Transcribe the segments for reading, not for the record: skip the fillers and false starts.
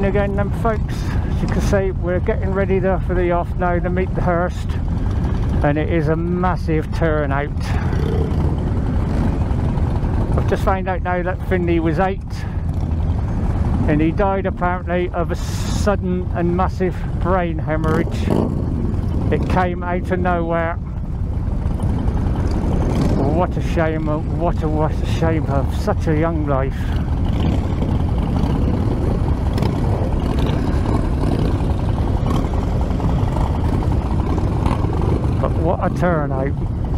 morning again then, folks. As you can see, we're getting ready for the off now to meet the hearse, and it is a massive turnout. I've just found out now that Finnley was 8, and he died apparently of a sudden and massive brain hemorrhage. It came out of nowhere. What a shame, what a shame of such a young life. But what a turnout.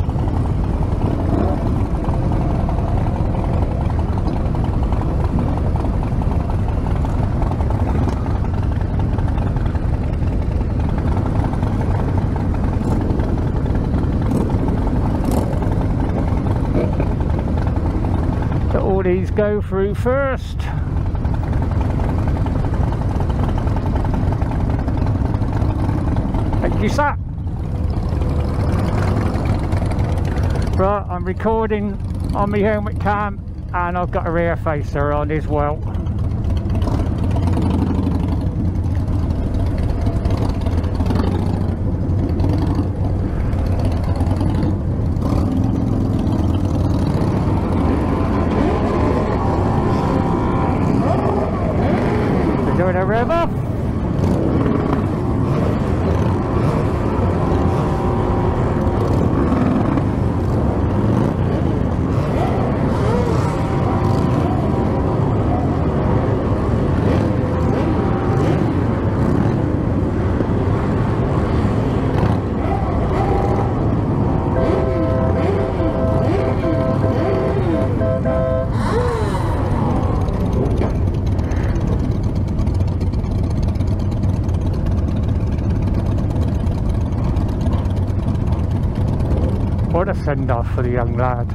All these go through first. Thank you, sir. Right, I'm recording on my helmet cam, and I've got a rear facer on as well. Doing a rev off. What a send-off for the young lad.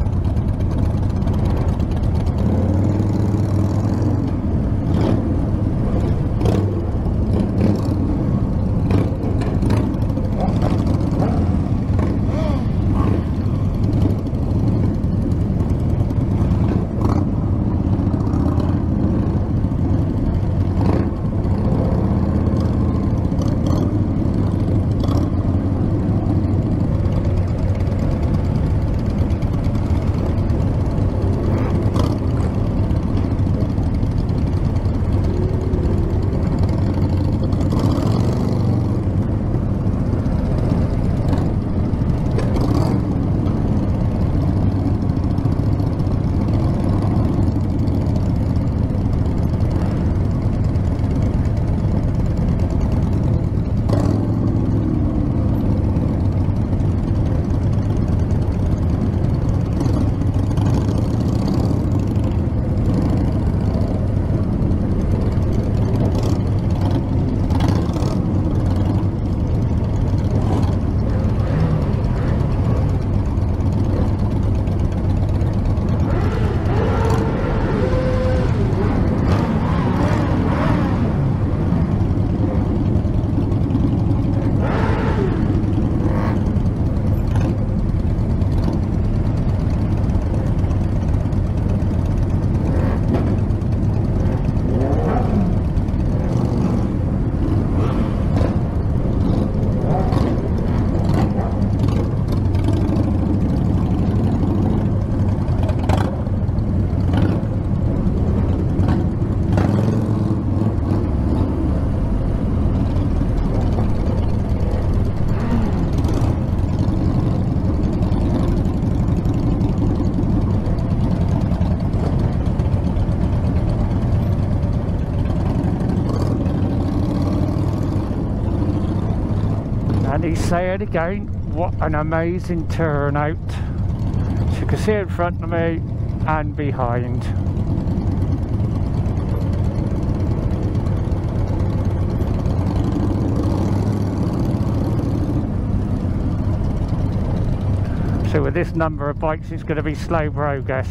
And he's saying again, what an amazing turnout. As you can see in front of me and behind. So with this number of bikes, it's going to be slow progress.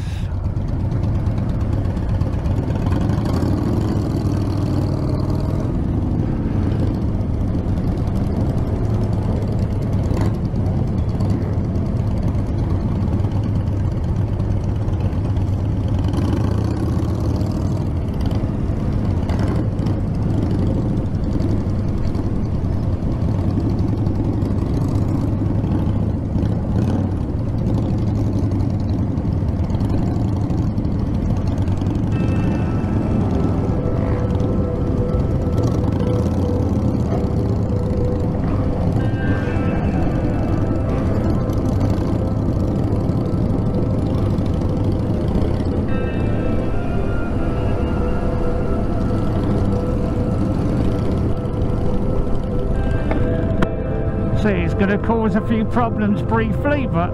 See, it's going to cause a few problems briefly, but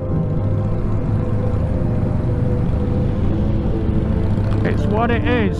it's what it is.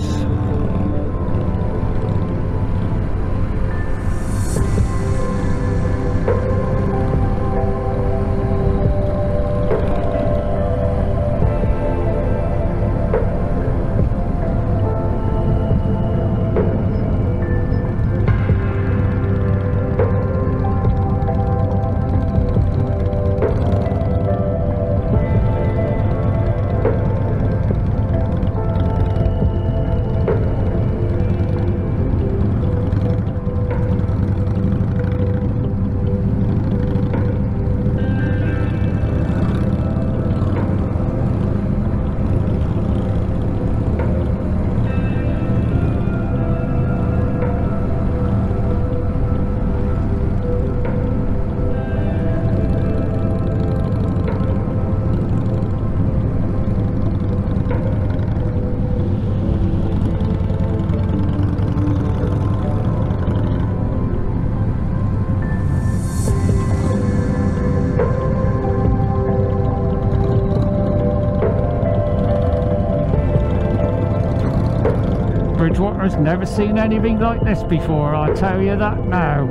Bridgewater's never seen anything like this before, I'll tell you that now.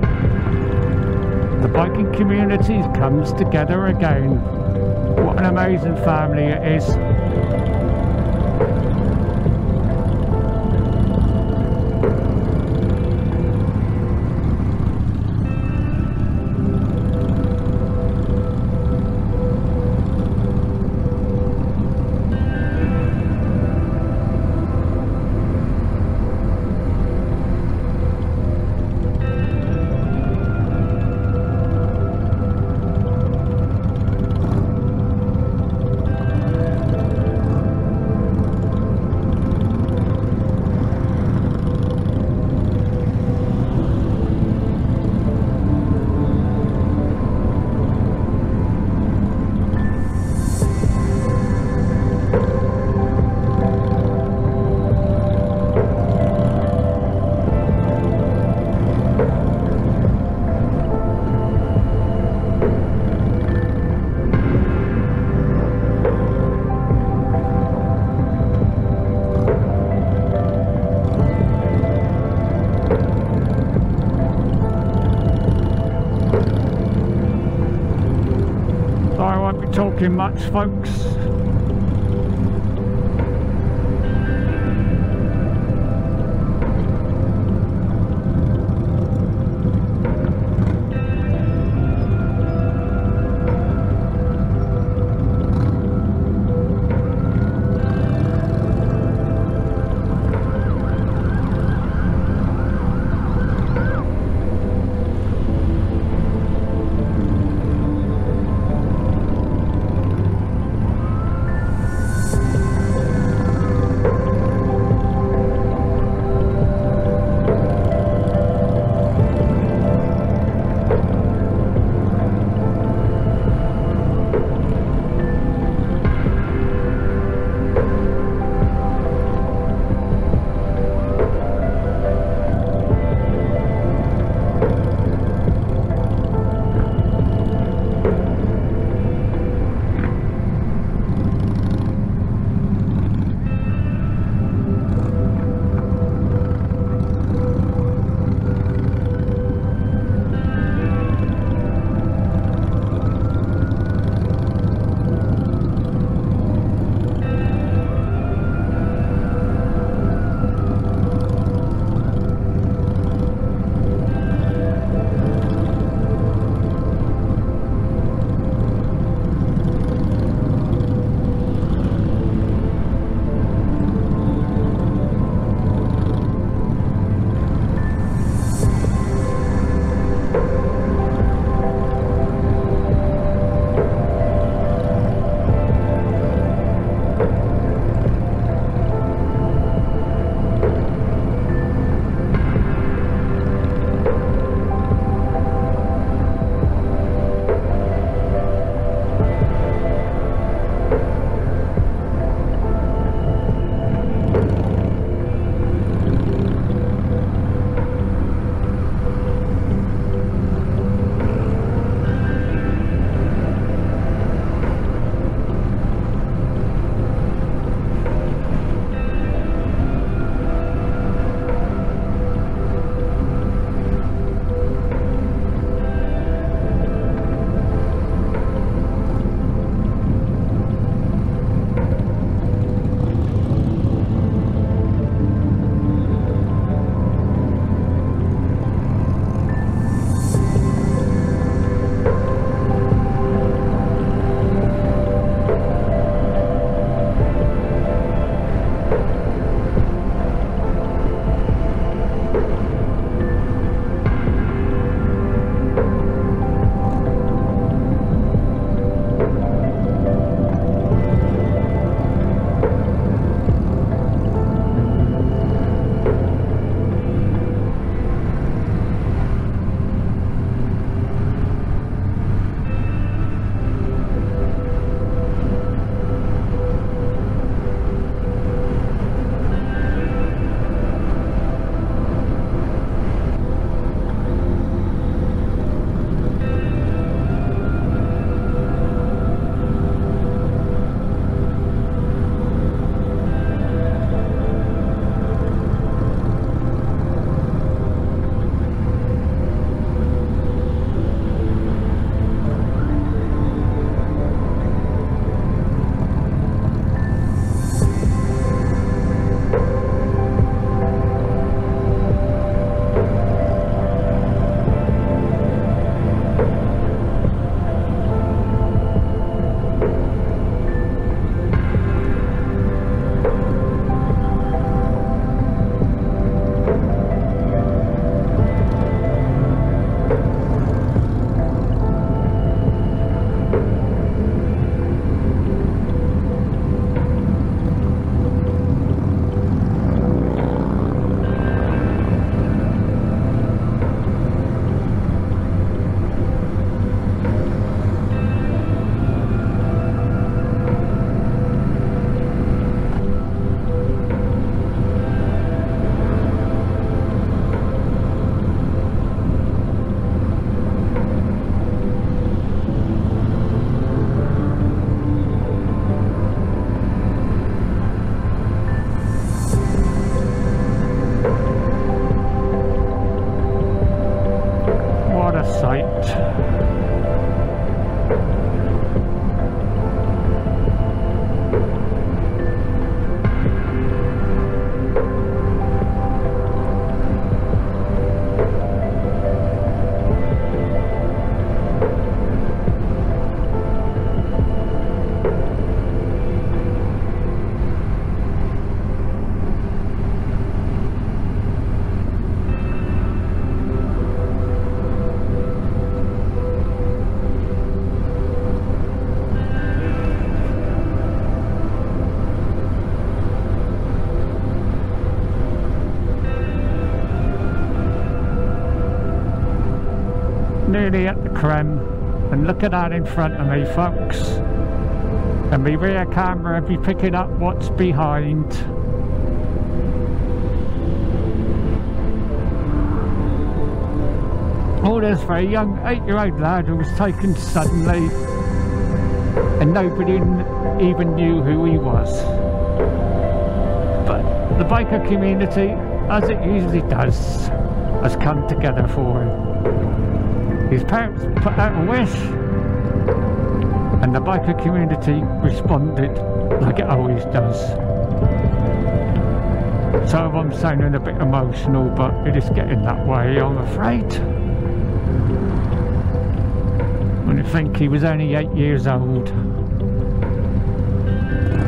The biking community comes together again. What an amazing family it is. Talking much, folks. Nearly at the creme, and look at that in front of me, folks, and my rear camera will be picking up what's behind. Oh, there's for a young 8-year-old lad who was taken suddenly and nobody even knew who he was, but the biker community, as it usually does, has come together for him. His parents put out a wish and the biker community responded like it always does. So I'm sounding a bit emotional, but it is getting that way, I'm afraid. When I think he was only 8 years old.